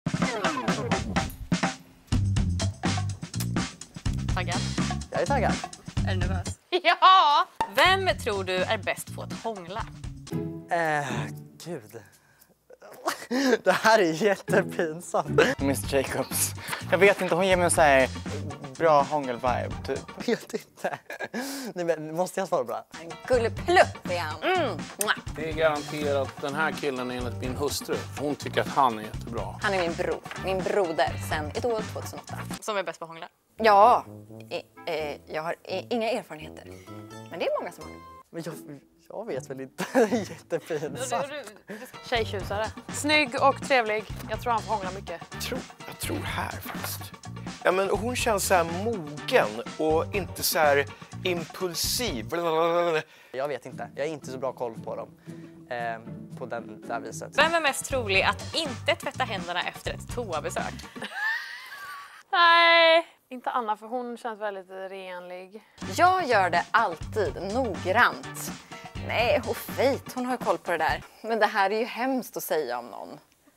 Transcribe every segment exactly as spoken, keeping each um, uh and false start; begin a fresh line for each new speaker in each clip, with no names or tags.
Taggad?
Jag är taggad.
Är du nervös? Ja! Vem tror du är bäst på att hångla?
Eh, gud. Det här är jättepinsamt.
miss Jacobs. Jag vet inte, hon ger mig en så här bra hångel-vibe typ.
Jag vet inte. Nej, men måste jag svara bra?
En gulleplupp är han. Mm.
Det är garanterat den här killen enligt min hustru. Hon tycker att han är jättebra.
Han är min bror, min broder sen ett år tjugohundraåtta.
Som är bäst på att hångla?
Ja, e eh, jag har e inga erfarenheter. Men det är många som har.
Men jag, jag vet väl inte. Det är jättepinsamt.
Tjejtjusare. Snygg och trevlig. Jag tror han får hångla mycket.
Jag tror, jag tror här faktiskt. Ja, men hon känns så här mogen och inte så här impulsiv.
Jag vet inte. Jag har inte så bra koll på dem. Eh, på den där viset.
Vem är mest trolig att inte tvätta händerna efter ett toabesök?
Nej, inte Anna för hon känns väldigt renlig.
Jag gör det alltid noggrant. Nej, och fejt, hon har koll på det där. Men det här är ju hemskt att säga om någon.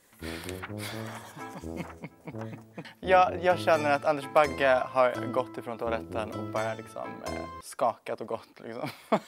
Jag, jag känner att Anders Bagge har gått ifrån toaletten och bara liksom eh, skakat och gått liksom.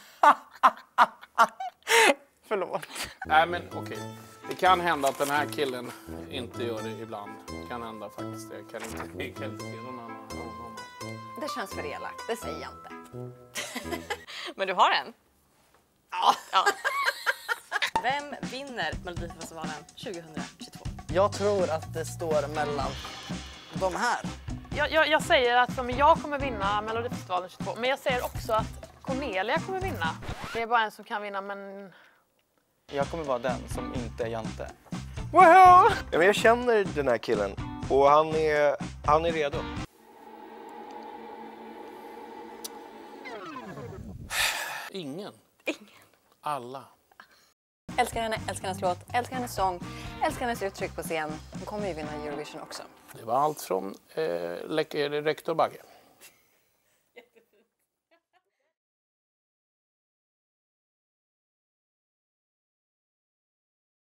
Förlåt.
Nej men okej. Det kan hända att den här killen inte gör det ibland. Det kan hända faktiskt. Jag kan inte, jag kan inte se någon annan. Någon annan.
Det känns för elakt, det säger jag inte.
Men du har en? Ja. ja. Vem vinner Melodifestivalen tjugohundratjugotvå?
Jag tror att det står mellan de här.
Jag, jag, jag säger att som jag kommer vinna Melodifestivalen tjugotvå. Men jag säger också att Cornelia kommer vinna. Det är bara en som kan vinna, men...
Jag kommer vara den som inte är Jante.
Wow! Ja, men jag känner den här killen och han är, han är redo.
Ingen.
Ingen.
Alla.
Älskar henne, älskar hennes låt, älskar hennes sång, älskar hennes uttryck på scen. Hon kommer ju vinna Eurovision också.
Det var allt från eh, rektor Bagge.